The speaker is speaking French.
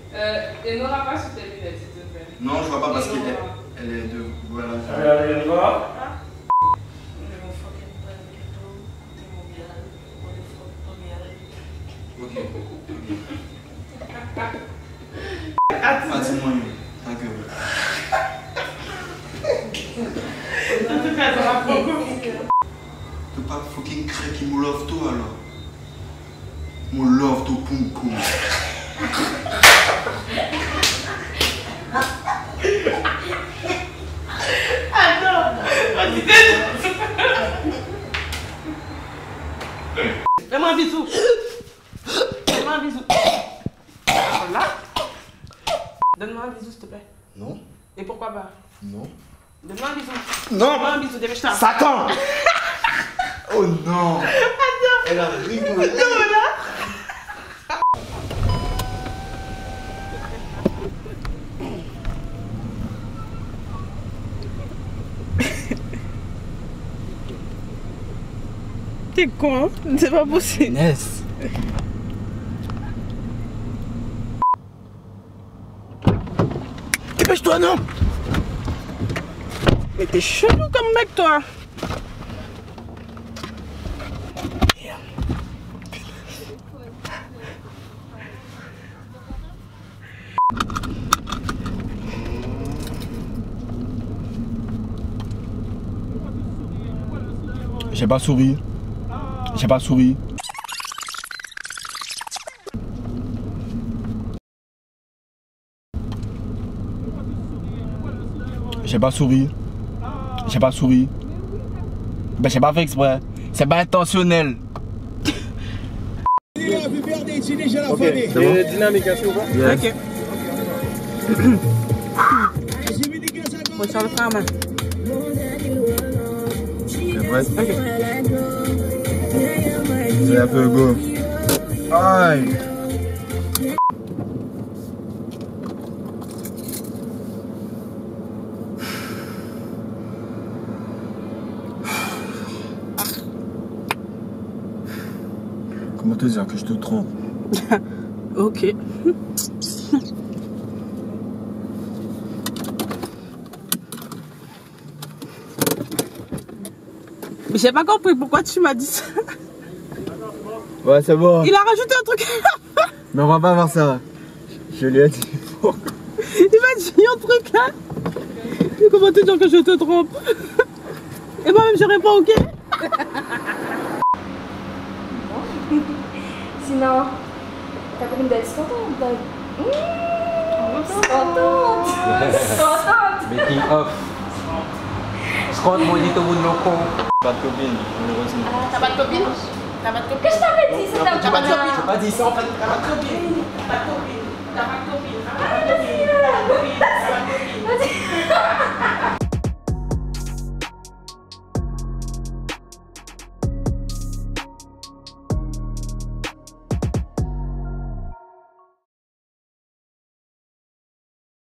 Et n'aura pas sous tes lunettes, s'il te plaît. Non, je vois pas parce qu'elle est de. Voilà. Allez, on y va. Ok. Fatima, ta gueule. En tout cas, ça va beaucoup. Tu pas fucking craquer mon love toi alors. Mon love toi poum poum. Fais-moi un bisou. Fais-moi un bisou. Voilà. Donne-moi un bisou, s'il te plaît. Non. Et pourquoi pas? Non. Donne-moi un bisou. Non. Donne-moi un bisou, dépêche-toi. Satan. Oh non. Attends. Elle a rigolé. T'es con, hein? C'est pas possible. Ness. Dépêche-toi, non. Mais t'es chelou comme mec, toi. J'ai pas souri. J'ai pas souri. J'ai pas souri. J'ai pas souri. Ben j'ai pas fait exprès. C'est pas intentionnel. Ok, c'est bon. Dynamique, hein, s'il vous plaît. Yes. Ok. On sort le frein à main. C'est vrai. Ok. C'est un peu go. Aïe. Comment te dire que je te trompe? Ok. Mais j'ai pas compris pourquoi tu m'as dit ça. Ouais, c'est bon. Il a rajouté un truc. Mais on va pas faire ça. Je lui ai dit. Il m'a dit un truc là. Et comment te dire que je te trompe? Et moi-même je réponds ok. Sinon, ta copine doit être contente. Contente. Contente. Making off. Scott, moi, dit au bout de l'eau. Pas de copine, malheureusement. T'as pas de copine? T'as pas de Qu'est-ce que je t'avais dit? C'est T'as pas de copine? J'ai pas dit ça en fait. T'as pas de copine. T'as pas de copine. T'as pas de copine.